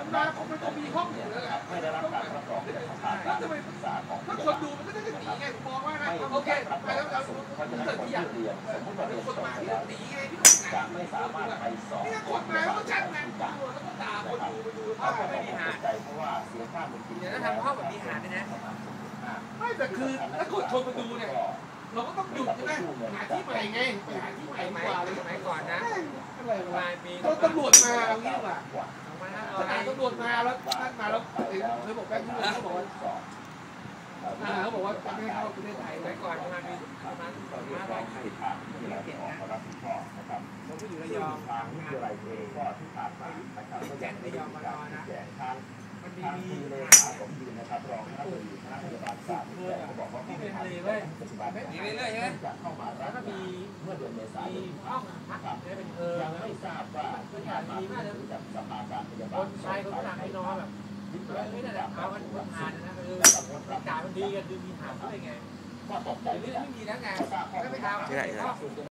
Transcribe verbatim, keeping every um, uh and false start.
มาผมมันต้องมีห้องอยู่แล้วแหละไม่ได้รับการรับรองแล้วทำไมถ้าคนดูมันก็จะหนีไงผมมองว่านะโอเคไปแล้วเราเกิดที่อยากคนมาที่หนีไงที่จะไม่สามารถไปสอบนี่คนมาแล้วก็ชัดไงแล้วก็ด่าคนดูไปดูภาพไม่มีหาเพราะว่าเสียค่าดนตรีเดี๋ยวถ้าทำภาพแบบมีหาเนี่ยนะไม่แต่คือถ้าคนชมมาดูเนี่ยเราก็ต้องหยุดใช่ไหมหาที่ใหม่ไงไปหาที่ใหม่กว่าเลยสมัยก่อนนะอะไรวะต้องตำรวจมาเอางี้ดีกว่าสถานตำรวจมาแล้วท่านมาแล้วเคยบอกแบงค์ที่เขาบอกว่าเขาบอกว่าจะไม่เข้าประเทศไทยไว้ก่อนประมาณมีประมาณสองห้าร้อยสิบที่เราเก็บนะผมก็อยู่ระยองทางวิทยาลัยเองก็ที่ผ่านมานะครับก็แจ้งระยองมานอนนะมันมีมีเลขาผมยืนนะครับรองคณะบดีคณะพยาบาลศาสตร์เขาบอกว่าที่เป็นเลยเว้ยมีเรื่อยๆใช่ไหมแล้วก็มีเมื่อเดือนเมษายนห้องพักเป็นเออยังไม่ทราบว่าพื้นฐานดีมากเลยจากสภาการพยาบาลคนชายคนฝรั่งไปนอนแบบไม่ได้แต่เอามันมันผ่านนะคืออากาศมันดีกันดูมีหาด้วยไงเรื่องไม่มีแล้วไงก็ไม่เอา